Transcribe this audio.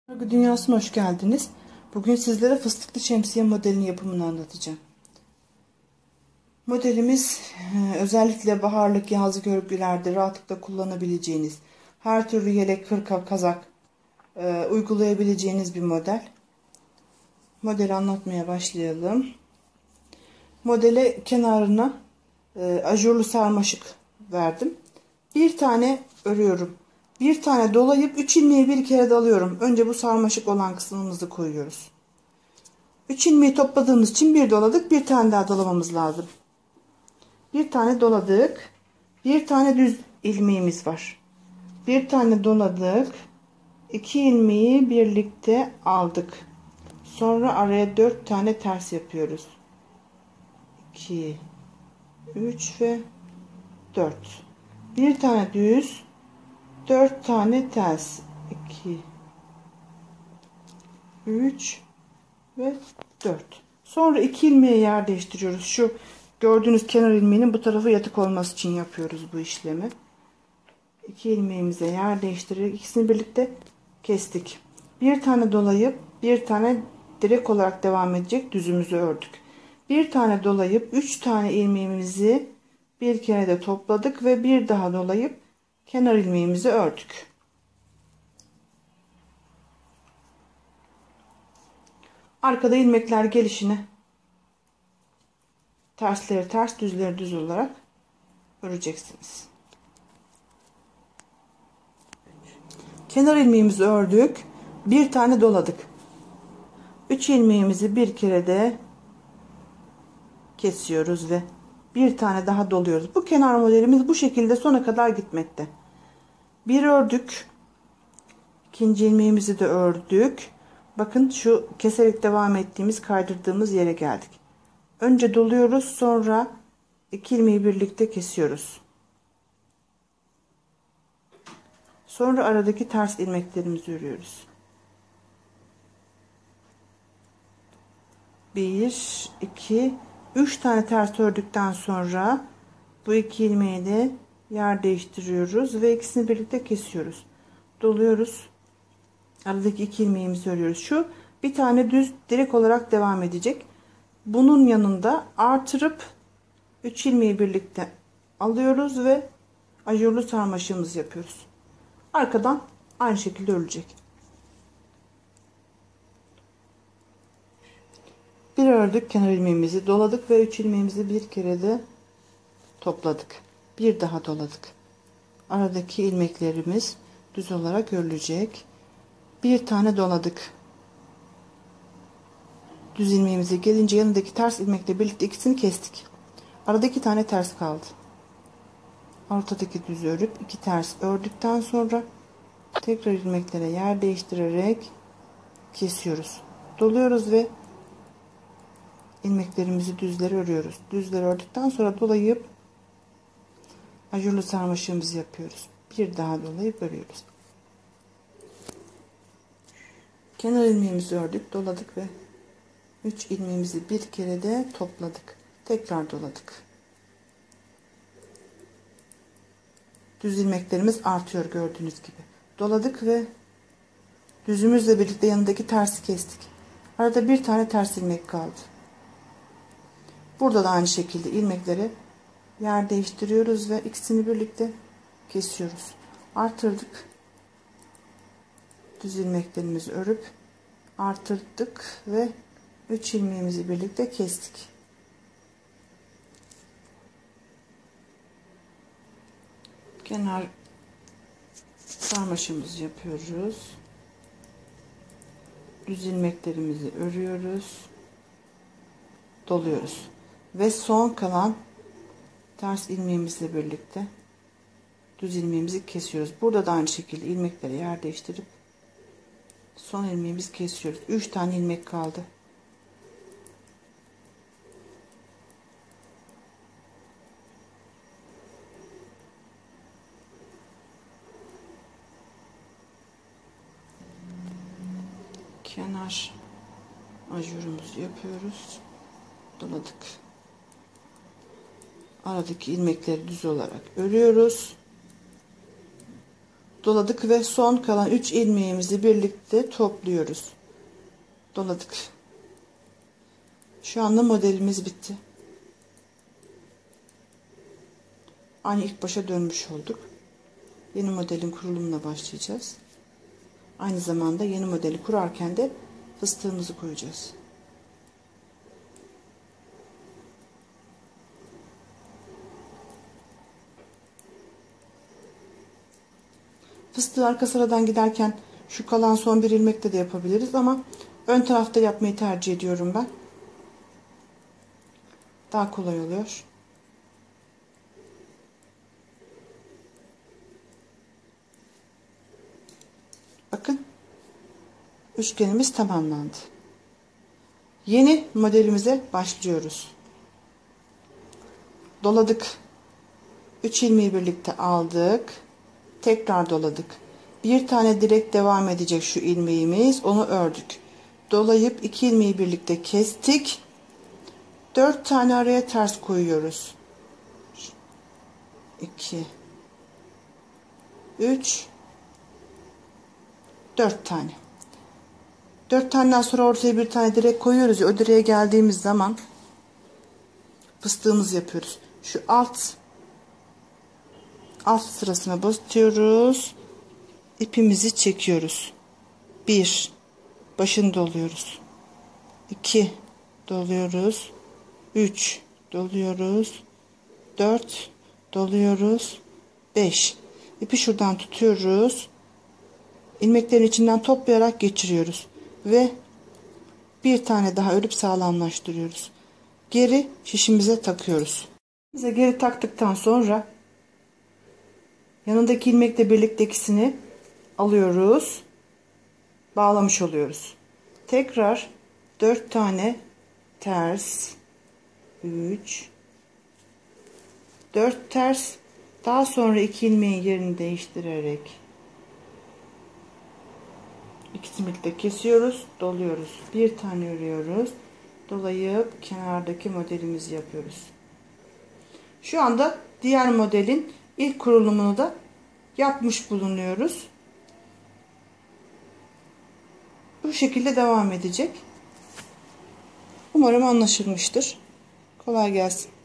Örgü dünyasına hoş geldiniz. Bugün sizlere fıstıklı şemsiye modelinin yapımını anlatacağım. Modelimiz özellikle baharlık, yazlık örgülerde rahatlıkla kullanabileceğiniz, her türlü yelek, hırka, kazak uygulayabileceğiniz bir model. Modeli anlatmaya başlayalım. Modele kenarına ajurlu sarmaşık verdim. Bir tane örüyorum. Bir tane dolayıp 3 ilmeği bir kere dalıyorum. Önce bu sarmaşık olan kısmımızı koyuyoruz. 3 ilmeği topladığımız için bir doladık. Bir tane daha dolamamız lazım. Bir tane doladık. Bir tane düz ilmeğimiz var. Bir tane doladık. 2 ilmeği birlikte aldık. Sonra araya 4 tane ters yapıyoruz. 2, 3 ve 4. Bir tane düz, 4 tane ters. 2, 3 ve 4. Sonra 2 ilmeği yer değiştiriyoruz. Şu gördüğünüz kenar ilmeğinin bu tarafı yatık olması için yapıyoruz bu işlemi. 2 ilmeğimize yer değiştirerek ikisini birlikte kestik. Bir tane dolayıp bir tane direkt olarak devam edecek düzümüzü ördük. Bir tane dolayıp 3 tane ilmeğimizi bir kere de topladık ve bir daha dolayıp kenar ilmeğimizi ördük. Arkada ilmekler gelişine tersleri ters, düzleri düz olarak öreceksiniz. Kenar ilmeğimizi ördük. Bir tane doladık. 3 ilmeğimizi bir kere de kesiyoruz ve bir tane daha doluyoruz. Bu kenar modelimiz bu şekilde sona kadar gitmekte. Bir ördük. İkinci ilmeğimizi de ördük. Bakın şu keserek devam ettiğimiz, kaydırdığımız yere geldik. Önce doluyoruz, sonra 2 ilmeği birlikte kesiyoruz. Sonra aradaki ters ilmeklerimizi örüyoruz. 1, 2, 3 tane ters ördükten sonra bu 2 ilmeği de yer değiştiriyoruz ve ikisini birlikte kesiyoruz. Doluyoruz. Aradaki 2 ilmeğimizi örüyoruz. Şu bir tane düz direkt olarak devam edecek. Bunun yanında artırıp 3 ilmeği birlikte alıyoruz ve ajurlu sarmaşığımızı yapıyoruz. Arkadan aynı şekilde örülecek. Bir ördük, kenar ilmeğimizi doladık ve 3 ilmeğimizi bir kere de topladık. Bir daha doladık. Aradaki ilmeklerimiz düz olarak örülecek. Bir tane doladık. Düz ilmeğimize gelince yanındaki ters ilmekle birlikte ikisini kestik. Arada 2 tane ters kaldı. Ortadaki düzü örüp 2 ters ördükten sonra tekrar ilmeklere yer değiştirerek kesiyoruz. Doluyoruz ve ilmeklerimizi düzleri örüyoruz. Düzleri ördükten sonra dolayıp ajurlu sarmaşığımızı yapıyoruz. Bir daha dolayıp örüyoruz. Kenar ilmeğimizi ördük, doladık ve 3 ilmeğimizi bir kere de topladık. Tekrar doladık. Düz ilmeklerimiz artıyor gördüğünüz gibi. Doladık ve düzümüzle birlikte yanındaki tersi kestik. Arada bir tane ters ilmek kaldı. Burada da aynı şekilde ilmekleri yer değiştiriyoruz ve ikisini birlikte kesiyoruz. Artırdık. Düz ilmeklerimizi örüp artırdık ve 3 ilmeğimizi birlikte kestik. Kenar sarmaşığımızı yapıyoruz. Düz ilmeklerimizi örüyoruz. Doluyoruz. Ve son kalan ters ilmeğimizle birlikte düz ilmeğimizi kesiyoruz. Burada da aynı şekilde ilmekleri yer değiştirip son ilmeğimizi kesiyoruz. 3 tane ilmek kaldı. Kenar ajurumuzu yapıyoruz. Doladık. Aradaki ilmekleri düz olarak örüyoruz. doladık ve son kalan 3 ilmeğimizi birlikte topluyoruz. Doladık. Şu anda modelimiz bitti. Aynı ilk başa dönmüş olduk. Yeni modelin kurulumuna başlayacağız. Aynı zamanda yeni modeli kurarken de fıstığımızı koyacağız. Fıstığı arka sıradan giderken şu kalan son bir ilmekte de yapabiliriz ama ön tarafta yapmayı tercih ediyorum ben. Daha kolay oluyor. Bakın, üçgenimiz tamamlandı. Yeni modelimize başlıyoruz. Doladık. 3 ilmeği birlikte aldık. Tekrar doladık. Bir tane direkt devam edecek şu ilmeğimiz. Onu ördük. Dolayıp 2 ilmeği birlikte kestik. 4 tane araya ters koyuyoruz. 2 3 4 tane. 4 taneden sonra ortaya bir tane direk koyuyoruz ya, o direğe geldiğimiz zaman fıstığımızı yapıyoruz. Şu alt sırasına batıyoruz. İpimizi çekiyoruz. 1 başını doluyoruz. 2 doluyoruz. 3 doluyoruz. 4 doluyoruz. 5 ipi şuradan tutuyoruz. İlmeklerin içinden toplayarak geçiriyoruz ve bir tane daha örüp sağlamlaştırıyoruz. Geri şişimize takıyoruz. Bize geri taktıktan sonra yanındaki ilmekle birlikte ikisini alıyoruz. Bağlamış oluyoruz. Tekrar 4 tane ters, 3 4 ters, daha sonra 2 ilmeğin yerini değiştirerek İkisini birlikte kesiyoruz, doluyoruz. Bir tane örüyoruz. Dolayıp kenardaki modelimizi yapıyoruz. Şu anda diğer modelin ilk kurulumunu da yapmış bulunuyoruz. Bu şekilde devam edecek. Umarım anlaşılmıştır. Kolay gelsin.